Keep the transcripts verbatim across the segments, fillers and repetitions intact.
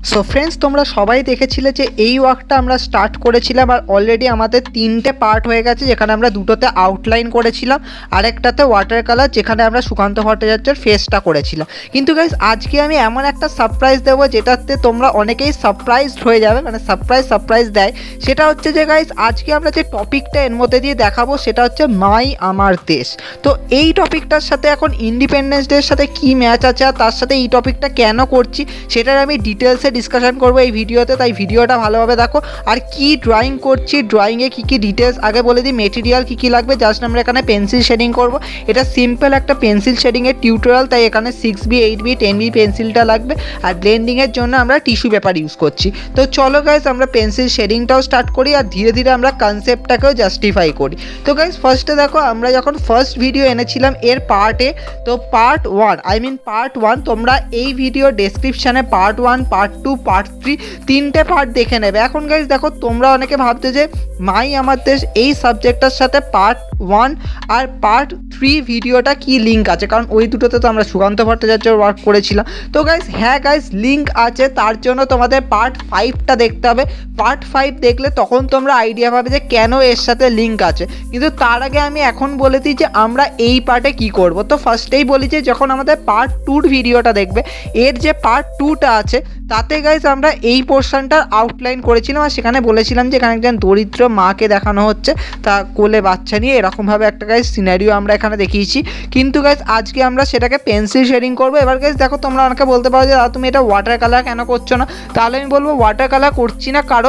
So friends, তোমরা সবাই দেখেছিলে যে এই ওয়ার্কটা আমরা স্টার্ট করেছিলাম আর অলরেডি আমাদের তিনটে পার্ট হয়ে গেছে, যেখানে আমরা দুটোতে আউটলাইন করেছিলাম, আরেকটাতে ওয়াটার কালার যেখানে আমরা সুকান্ত ভট্টাচার্যের ফেসটা করেছিলাম। কিন্তু গাইজ আজকে আমি এমন একটা সারপ্রাইজ দেবো যেটাতে তোমরা অনেকেই সারপ্রাইজড হয়ে যাবে, মানে সারপ্রাইজ সারপ্রাইজ দেয়। সেটা হচ্ছে যে গাইজ আজকে আমরা যে টপিকটা এর মধ্যে দিয়ে দেখাবো সেটা হচ্ছে মাই আমার দেশ। তো এই টপিকটার সাথে এখন ইন্ডিপেন্ডেন্স ডের সাথে কী ম্যাচ আছে আর তার সাথে এই টপিকটা কেন করছি সেটার আমি ডিটেলসে ডিসকাশন করবো এই ভিডিওতে, তাই ভিডিওটা ভালোভাবে দেখো। আর কি ড্রয়িং করছি, ড্রয়িংয়ে কী কী ডিটেলস আগে বলে দিই, মেটেরিয়াল কী কী লাগবে। জাস্ট আমরা এখানে পেন্সিল শেডিং করব, এটা সিম্পল একটা পেন্সিল শেডিংয়ের টিউটোরিয়াল, তাই এখানে six B eight B ten B পেন্সিলটা লাগবে। আর ব্লেন্ডিংয়ের জন্য আমরা টিস্যু পেপার ইউজ করছি। তো চলো গাইজ আমরা পেন্সিল শেডিংটাও স্টার্ট করি আর ধীরে ধীরে আমরা কনসেপ্টটাকেও জাস্টিফাই করি। তো গাইজ ফার্স্টে দেখো, আমরা যখন ফার্স্ট ভিডিও এনেছিলাম এর পার্টে, তো part one I mean part one তোমরা এই ভিডিও ডেসক্রিপশানে part one part two part three তিনটে পার্ট দেখে নেবে। এখন গাইজ দেখো, তোমরা অনেকে ভাবতে যে মাই আমার দেশ এই সাবজেক্টটার সাথে পার্ট ওয়ান আর পার্ট থ্রি ভিডিওটা কি লিঙ্ক আছে, কারণ ওই দুটোতে তো আমরা সুকান্ত ভট্টাচার্যের ওয়ার্ক করেছিলাম। তো গাইজ হ্যাঁ গাইজ লিঙ্ক আছে, তার জন্য তোমাদের পার্ট ফাইভটা দেখতে হবে। পার্ট ফাইভ দেখলে তখন তোমরা আইডিয়া পাবে যে কেন এর সাথে লিঙ্ক আছে। কিন্তু তার আগে আমি এখন বলে দিই যে আমরা এই পার্টে কি করব। তো ফার্স্টেই বলি যে যখন আমাদের পার্ট টুর ভিডিওটা দেখবে, এর যে পার্ট টুটা আছে তাতে গাইজ আমরা এই পোর্শনটার আউটলাইন করেছিলাম আর সেখানে বলেছিলাম যে এখানে একজন দরিদ্র মাকে দেখানো হচ্ছে, তা কোলে বাচ্চা নিয়ে এরকমভাবে একটা গাইজ সিনারিও আমরা এখানে দেখিয়েছি। কিন্তু গাইজ আজকে আমরা সেটাকে পেন্সিল শেডিং করবো। এবার গাইজ দেখো, তোমরা অনেকে বলতে পারো যে তুমি এটা ওয়াটার কালার কেন করছো না, তাহলে আমি বলবো ওয়াটার কালার করছি না কারণ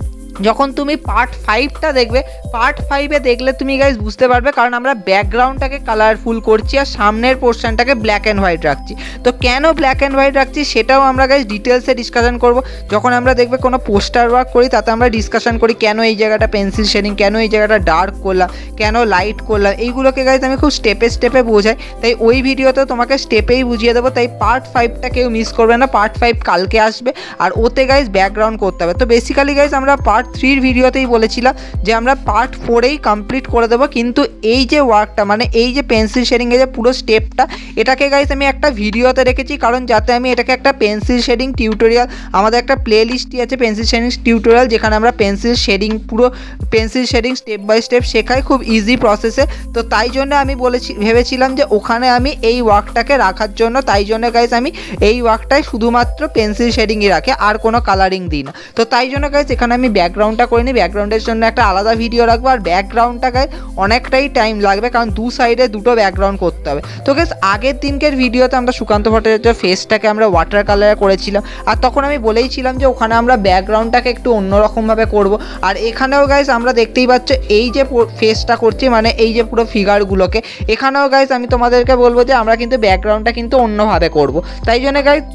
যখন তুমি পার্ট ফাইভটা দেখবে, পার্ট ফাইভে দেখলে তুমি গাইজ বুঝতে পারবে, কারণ আমরা ব্যাকগ্রাউন্ডটাকে কালারফুল করছি আর সামনের পোর্শনটাকে ব্ল্যাক অ্যান্ড হোয়াইট রাখছি। তো কেন ব্ল্যাক অ্যান্ড হোয়াইট রাখছি সেটাও আমরা গাইজ ডিটেলসে ডিসকাশন করব। যখন আমরা দেখবে কোনো পোস্টার ওয়ার্ক করি তাতে আমরা ডিসকাশন করি কেন এই জায়গাটা পেন্সিল শেডিং, কেন এই জায়গাটা ডার্ক করলাম, কেন লাইট করলাম, এইগুলোকে গাইজ আমি খুব স্টেপে স্টেপে বোঝাই। তাই ওই ভিডিওতে তোমাকে স্টেপেই বুঝিয়ে দেবো। তাই পার্ট ফাইভটা কেউ মিস করবে না, পার্ট ফাইভ কালকে আসবে আর ওতে গাইজ ব্যাকগ্রাউন্ড করতে হবে। তো বেসিক্যালি গাইজ আমরা পার্ট থ্রির ভিডিওতেই বলেছিলাম যে আমরা পার্ট ফোরেই কমপ্লিট করে দেবো। কিন্তু এই যে ওয়ার্কটা মানে এই যে পেন্সিল শেডিংয়ের যে পুরো স্টেপটা, এটাকে গাইজ আমি একটা ভিডিওতে রেখেছি, কারণ যাতে আমি এটাকে একটা পেন্সিল শেডিং টিউটোরিয়াল, আমাদের একটা প্লে লিস্টই আছে পেন্সিল শেডিং টিউটোরিয়াল, যেখানে আমরা পেন্সিল শেডিং পুরো pencil shading step by step শেখাই খুব ইজি প্রসেসে। তো তাই জন্য আমি বলেছি ভেবেছিলাম যে ওখানে আমি এই ওয়ার্কটাকে রাখার জন্য, তাই জন্য গাইজ আমি এই ওয়ার্কটাই শুধুমাত্র পেন্সিল শেডিংই রাখে আর কোনো কালারিং দিই না। তো তাই জন্য গাইজ এখানে আমি ব্যাকগ্রাউন্ডটা করিনি, ব্যাকগ্রাউন্ডের জন্য একটা আলাদা ভিডিও রাখবো। আর ব্যাকগ্রাউন্ডটাকে অনেকটাই টাইম লাগবে কারণ দু সাইডে দুটো ব্যাকগ্রাউন্ড করতে হবে। তো গাইজ আগের দিনকের ভিডিওতে আমরা সুকান্ত ভট্টাচার্যের ফেসটাকে আমরা ওয়াটার কালারে করেছিলাম আর তখন আমি বলেইছিলাম যে ওখানে আমরা ব্যাকগ্রাউন্ডটাকে একটু অন্যরকমভাবে করব। আর এখানেও গাইজ আমরা দেখতেই পাচ্ছ এই যে ফেসটা করছি, মানে এই যে পুরো ফিগারগুলোকে, এখানেও গাইজ আমি তোমাদেরকে বলবো যে আমরা কিন্তু ব্যাকগ্রাউন্ডটা কিন্তু অন্যভাবে করব। তাই জন্য গাইজ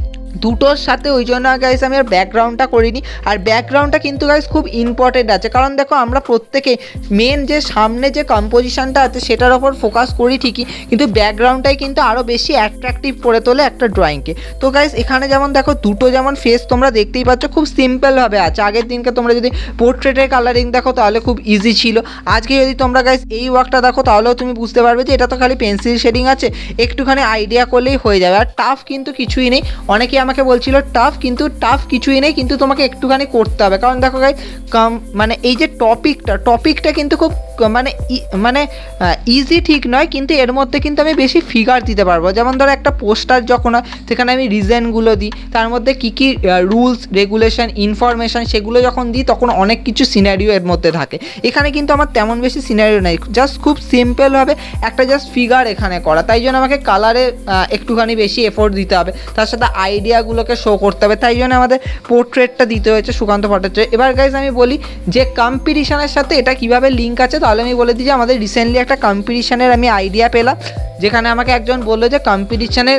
দুটোর সাথে ওই জন্য গাইজ আমি আর ব্যাকগ্রাউন্ডটা করিনি। আর ব্যাকগ্রাউন্ডটা কিন্তু গাইজ খুব ইম্পর্টেন্ট আছে, কারণ দেখো আমরা প্রত্যেকে মেন যে সামনে যে কম্পোজিশনটা আছে সেটার ওপর ফোকাস করি ঠিকই, কিন্তু ব্যাকগ্রাউন্ডটাই কিন্তু আরও বেশি অ্যাট্রাকটিভ করে তোলে একটা ড্রয়িংকে। তো গাইজ এখানে যেমন দেখো দুটো যেমন ফেস তোমরা দেখতেই পাচ্ছ খুব সিম্পলভাবে আছে। আগের দিনকে তোমরা যদি পোর্ট্রেটের কালারিং দেখো তাহলে খুব ইজি ছিল, আজকে যদি তোমরা গাইজ এই ওয়ার্কটা দেখো তাহলেও তুমি বুঝতে পারবে যে এটা তো খালি পেন্সিল শেডিং আছে, একটুখানি আইডিয়া করলেই হয়ে যাবে। আর টাফ কিন্তু কিছুই নেই। অনেকে আমাকে বলছিল টাফ, কিন্তু টাফ কিছুই নেই, কিন্তু তোমাকে একটুখানি করতে হবে। কারণ দেখো গাইজ কম মানে এই যে টপিকটা টপিকটা কিন্তু খুব মানে মানে ইজি ঠিক নয়, কিন্তু এর মধ্যে কিন্তু আমি বেশি ফিগার দিতে পারবো। যেমন ধরো একটা পোস্টার যখন হয় সেখানে আমি রিজনগুলো দিই, তার মধ্যে কী কী রুলস রেগুলেশন ইনফরমেশান সেগুলো যখন দিই তখন অনেক কিছু সিনারিও এর মধ্যে থাকে। এখানে কিন্তু আমার তেমন বেশি সিনারিও নেই, জাস্ট খুব সিম্পলভাবে একটা জাস্ট ফিগার এখানে করা। তাই জন্য আমাকে কালারে একটুখানি বেশি এফোর্ট দিতে হবে, তার সাথে আইডিয়াগুলোকে শো করতে হবে। তাই জন্য আমাদের পোর্ট্রেটটা দিতে হয়েছে সুকান্ত ভট্টাচার্য। এবার গাইজ আমি বলি যে কম্পিটিশনের সাথে এটা কীভাবে লিঙ্ক আছে, তাহলে আমি বলে দিই যে আমাদের রিসেন্টলি একটা কম্পিটিশানের আমি আইডিয়া পেলাম, যেখানে আমাকে একজন বললো যে কম্পিটিশানের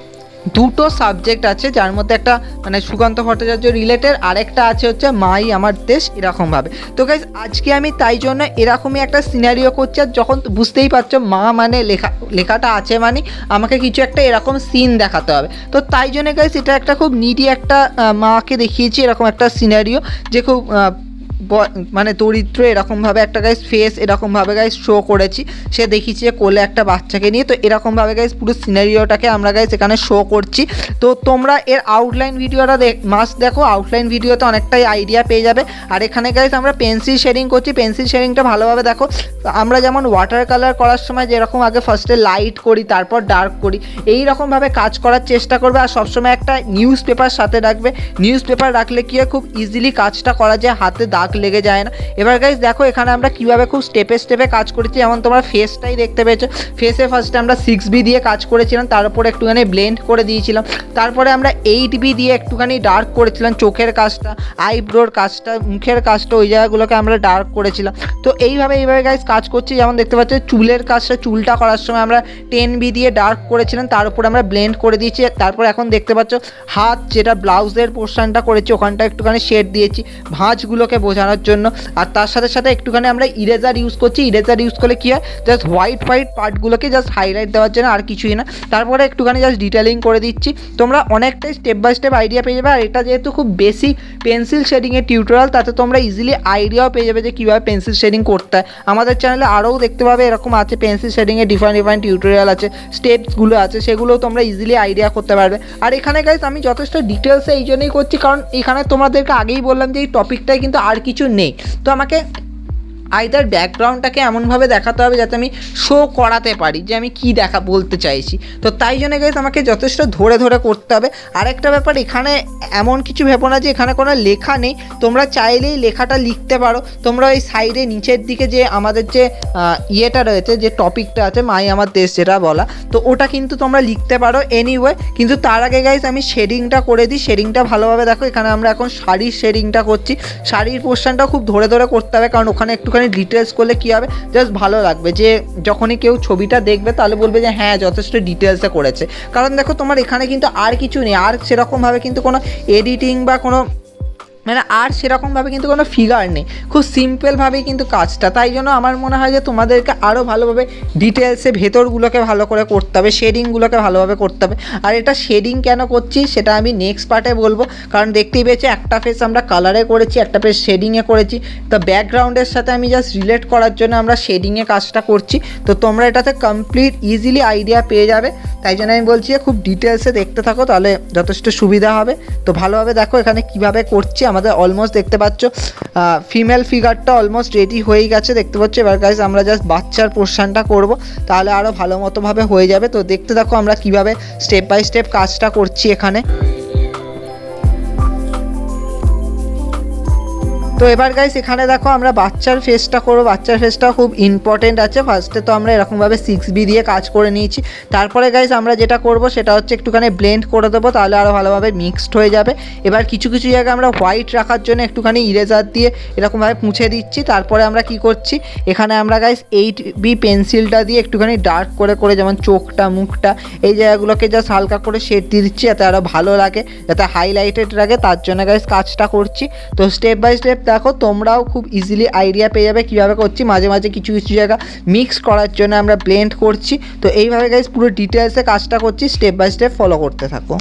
দুটো সাবজেক্ট আছে, যার মধ্যে একটা মানে সুকান্ত ভট্টাচার্য রিলেটেড, আরেকটা আছে হচ্ছে মাই আমার দেশ এরকমভাবে। তো গাইজ আজকে আমি তাই জন্য এরকমই একটা সিনারিও করছি। আর যখন বুঝতেই পারছো মা মানে লেখা লেখাটা আছে মানে আমাকে কিছু একটা এরকম সিন দেখাতে হবে। তো তাই জন্য গাইজ এটা একটা খুব নিডি একটা মাকে দেখিয়েছি, এরকম একটা সিনারিও যে খুব মানে দরিদ্র এরকমভাবে একটা গাইস ফেস এরকমভাবে গাইস শো করেছি, সে দেখিয়েছি যে কোলে একটা বাচ্চাকে নিয়ে। তো এরকমভাবে গাইস পুরো সিনারিওটাকে আমরা গাইস এখানে শো করছি। তো তোমরা এর আউটলাইন ভিডিওটা মাস্ট দেখো, আউটলাইন ভিডিওতে অনেকটাই আইডিয়া পেয়ে যাবে। আর এখানে গাইস আমরা পেন্সিল শেডিং করছি, পেন্সিল শেডিংটা ভালোভাবে দেখো। আমরা যেমন ওয়াটার কালার করার সময় যেরকম আগে ফার্স্টে লাইট করি তারপর ডার্ক করি, এই রকমভাবে কাজ করার চেষ্টা করবে। আর সবসময় একটা নিউজ পেপার সাথে রাখবে, নিউজ পেপার রাখলে কি হয় খুব ইজিলি কাজটা করা যায়, হাতে দাগ লেগে যায় না। এবার গাইস দেখো এখানে আমরা কীভাবে খুব স্টেপে স্টেপে কাজ করেছি। যেমন তোমরা ফেসটাই দেখতে পেয়েছো, ফেসে ফার্স্টে আমরা সিক্স বি দিয়ে কাজ করেছিলাম, তার উপরে একটুখানি ব্লেন্ড করে দিয়েছিলাম। তারপরে আমরা এইট বি দিয়ে একটুখানি ডার্ক করেছিলাম চোখের কাজটা, আইব্রোর কাজটা, মুখের কাজটা, ওই জায়গাগুলোকে আমরা ডার্ক করেছিলাম। তো এইভাবে এইভাবে গাইস কাজ করছি। যেমন দেখতে পাচ্ছ চুলের কাজটা, চুলটা করার সময় আমরা টেন বি দিয়ে ডার্ক করেছিলাম, তার উপরে আমরা ব্লেন্ড করে দিয়েছি। তারপর এখন দেখতে পাচ্ছ হাত, যেটা ব্লাউজের পোর্শনটা করেছি ওখানটা একটুখানি শেড দিয়েছি ভাঁজগুলোকে বোঝানোর জন্য। আর তার সাথে সাথে একটুখানি আমরা ইরেজার ইউজ করছি। ইরেজার ইউজ করলে কী হয়, জাস্ট হোয়াইট হোয়াইট পার্টগুলোকে জাস্ট হাইলাইট দেওয়ার জন্য, আর কিছুই না। তারপরে একটুখানি জাস্ট ডিটেলিং করে দিচ্ছি। তোমরা অনেকটাই স্টেপ বাই স্টেপ আইডিয়া পেয়ে যাবে। আর এটা যেহেতু খুব বেসিক পেন্সিল শেডিংয়ের টিউটোরিয়াল, তাতে তোমরা ইজিলি আইডিয়াও পেয়ে যাবে যে কীভাবে পেন্সিল শেডিং করতে হয়। আমাদের চ্যানেলে আরও দেখতে পাবে এরকম আছে, পেন্সিল শেডিংয়ের ডিফারেন্ট ডিফারেন্ট টিউটোরিয়াল আছে, স্টেপসগুলো আছে, সেগুলোও তোমরা ইজিলি আইডিয়া করতে পারবে। আর এখানে গাইস আমি যথেষ্ট ডিটেলসে এই জন্যই করছি, কারণ এখানে তোমাদেরকে আগেই বললাম যে এই টপিকটাই কিন্তু আর কিছু নেই। তো আমাকে আইদার ব্যাকগ্রাউন্ডটাকে এমনভাবে দেখাতে হবে যাতে আমি শো করাতে পারি যে আমি কি দেখা বলতে চাইছি। তো তাই জন্য গাইস আমাকে যথেষ্ট ধরে ধরে করতে হবে। আরেকটা ব্যাপার, এখানে এমন কিছু ভেবো না যে এখানে কোনো লেখা নেই, তোমরা চাইলেই লেখাটা লিখতে পারো। তোমরা ওই সাইডে নিচের দিকে যে আমাদের যে ইয়েটা রয়েছে, যে টপিকটা আছে মাই আমার দেশ যেটা বলা, তো ওটা কিন্তু তোমরা লিখতে পারো এনিওয়ে। কিন্তু তার আগে গাইস আমি শেডিংটা করে দিই। শেডিংটা ভালোভাবে দেখো, এখানে আমরা এখন শাড়ির শেডিংটা করছি। শাড়ির পোর্শনটা খুব ধরে ধরে করতে হবে, কারণ ওখানে একটু ডিটেলস করলে কী হবে, জাস্ট ভালো লাগবে, যে যখনই কেউ ছবিটা দেখবে তাহলে বলবে যে হ্যাঁ যথেষ্ট ডিটেলসে করেছে। কারণ দেখো তোমার এখানে কিন্তু আর কিছু নেই, আর সেরকমভাবে কিন্তু কোনো এডিটিং বা কোনো মানে আর সেরকমভাবে কিন্তু কোনো ফিগার নেই, খুব সিম্পলভাবেই কিন্তু কাজটা। তাই জন্য আমার মনে হয় যে তোমাদেরকে আরও ভালোভাবে ডিটেলসে ভেতরগুলোকে ভালো করে করতে হবে, শেডিংগুলোকে ভালোভাবে করতে হবে। আর এটা শেডিং কেন করছি সেটা আমি নেক্সট পার্টে বলবো, কারণ দেখতেই পেয়েছি একটা ফেস আমরা কালারে করেছি, একটা ফেস শেডিংয়ে করেছি। তো ব্যাকগ্রাউন্ডের সাথে আমি জাস্ট রিলেট করার জন্য আমরা শেডিংয়ে কাজটা করছি। তো তোমরা এটাতে কমপ্লিট ইজিলি আইডিয়া পেয়ে যাবে। তাই জন্য আমি বলছি খুব ডিটেলসে দেখতে থাকো, তাহলে যথেষ্ট সুবিধা হবে। তো ভালোভাবে দেখো এখানে কীভাবে করছি। আমাদের অলমোস্ট দেখতে পাচ্ছ ফিমেল ফিগারটা অলমোস্ট রেডি হয়ে গেছে, দেখতে পাচ্ছ। এবার গাইস আমরা জাস্ট বাচ্চার পোর্শনটা করব, তাহলে আরও ভালো মতোভাবে হয়ে যাবে। তো দেখতে দেখো আমরা কিভাবে স্টেপ বাই স্টেপ কাজটা করছি এখানে। তো এবার গাইস এখানে দেখো আমরা বাচ্চার ফেসটা করবো। বাচ্চার ফেসটা খুব ইম্পর্টেন্ট আছে। ফার্স্টে তো আমরা এরকমভাবে সিক্স বি দিয়ে কাজ করে নিয়েছি। তারপরে গাইস আমরা যেটা করব সেটা হচ্ছে একটুখানি ব্লেন্ড করে দেবো, তাহলে আরও ভালোভাবে মিক্সড হয়ে যাবে। এবার কিছু কিছু জায়গায় আমরা হোয়াইট রাখার জন্য একটুখানি ইরেজার দিয়ে এরকমভাবে মুছে দিচ্ছি। তারপরে আমরা কি করছি, এখানে আমরা গাইস এইট বি পেন্সিলটা দিয়ে একটুখানি ডার্ক করে করে, যেমন চোখটা, মুখটা, এই জায়গাগুলোকে জাস্ট হালকা করে শেড দিয়ে দিচ্ছি, যাতে আরও ভালো লাগে, যাতে হাইলাইটেড লাগে। তার জন্য গাইস কাজটা করছি। তো স্টেপ বাই স্টেপ দেখো তোমরাও খুব ইজিলি আইডিয়া পেয়ে যাবে কীভাবে করছি। মাঝে মাঝে কিছু কিছু জায়গা মিক্স করার জন্য আমরা ব্লেন্ড করছি। তো এইভাবে গাইস পুরো ডিটেলসে কাজটা করছি, স্টেপ বাই স্টেপ ফলো করতে থাকো।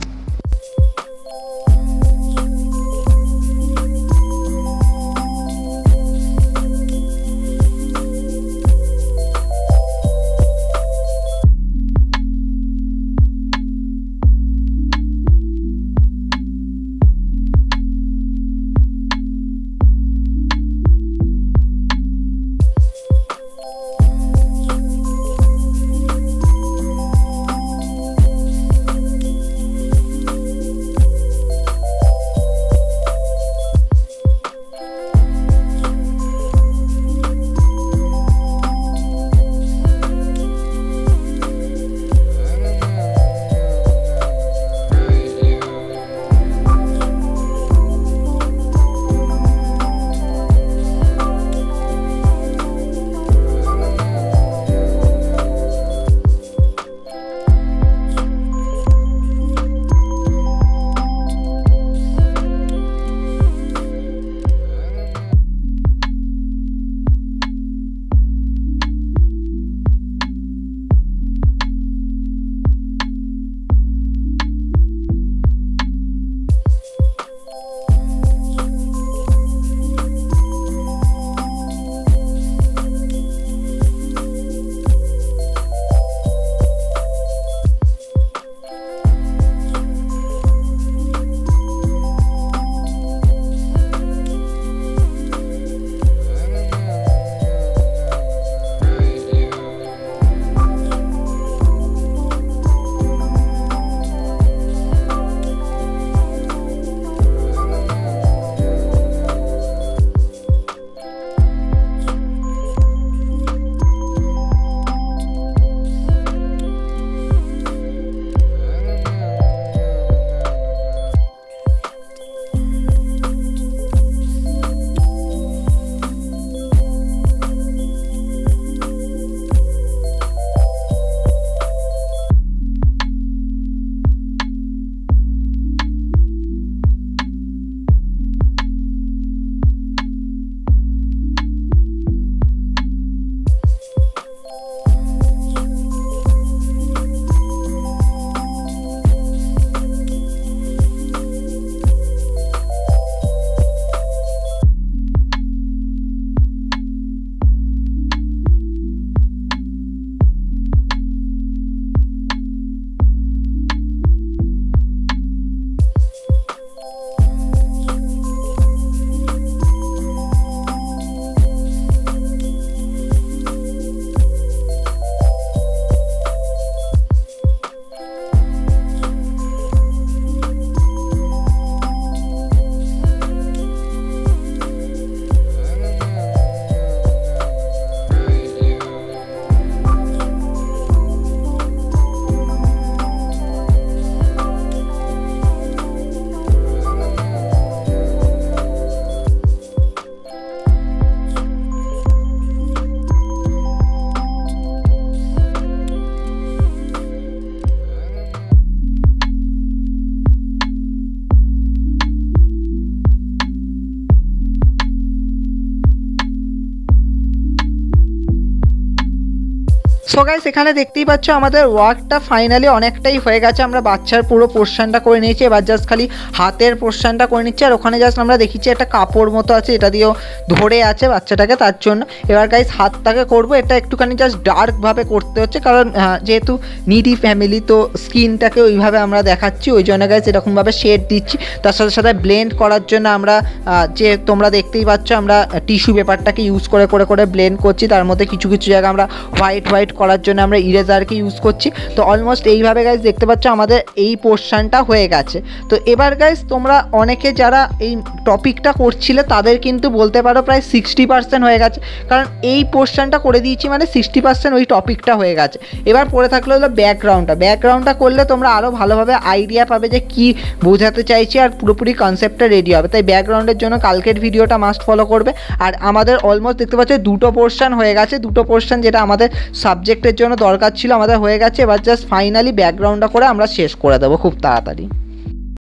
সো গাইস এখানে দেখতেই পাচ্ছ আমাদের ওয়ার্কটা ফাইনালি অনেকটাই হয়ে গেছে। আমরা বাচ্চার পুরো পোর্শনটা করে নিয়েছি, এবার জাস্ট খালি হাতের পোর্শনটা করে নিচ্ছি। আর ওখানে জাস্ট আমরা দেখেছি একটা কাপড় মতো আছে, এটা দিয়েও ধরে আছে বাচ্চাটাকে, তার জন্য এবার গাইস হাতটাকে করব। এটা একটুখানি জাস্ট ডার্কভাবে করতে হচ্ছে, কারণ যেহেতু নিডি ফ্যামিলি তো স্কিনটাকে ওইভাবে আমরা দেখাচ্ছি, ওই জন্য গাইস এরকমভাবে শেড দিচ্ছি। তার সাথে সাথে ব্লেন্ড করার জন্য আমরা যে তোমরা দেখতেই পাচ্ছ আমরা টিস্যু পেপারটাকে ইউজ করে করে করে ব্লেন্ড করছি। তার মধ্যে কিছু কিছু জায়গা আমরা হোয়াইট হোয়াইট করার জন্য আমরা ইরেজারকে ইউজ করছি। তো অলমোস্ট এইভাবে গাইস দেখতে পাচ্ছ আমাদের এই পোর্শনটা হয়ে গেছে। তো এবার গাইস তোমরা অনেকে যারা এই টপিকটা করছিলে তাদের কিন্তু বলতে পারো প্রায় সিক্সটি পার্সেন্ট হয়ে গেছে, কারণ এই পোর্শনটা করে দিয়েছি মানে সিক্সটি পার্সেন্ট ওই টপিকটা হয়ে গেছে। এবার পড়ে থাকলে হলো ব্যাকগ্রাউন্ডটা। ব্যাকগ্রাউন্ডটা করলে তোমরা আরও ভালোভাবে আইডিয়া পাবে যে কী বোঝাতে চাইছি, আর পুরোপুরি কনসেপ্টটা রেডি হবে। তাই ব্যাকগ্রাউন্ডের জন্য কালকের ভিডিওটা মাস্ট ফলো করবে। আর আমাদের অলমোস্ট দেখতে পাচ্ছ দুটো পোর্শন হয়ে গেছে, দুটো পোর্শন যেটা আমাদের সাবজেক্টের জন্য দরকার ছিল আমাদের হয়ে গেছে। এবার জাস্ট ফাইনালি ব্যাকগ্রাউন্ডটা করে আমরা শেষ করে দেবো খুব তাড়াতাড়ি।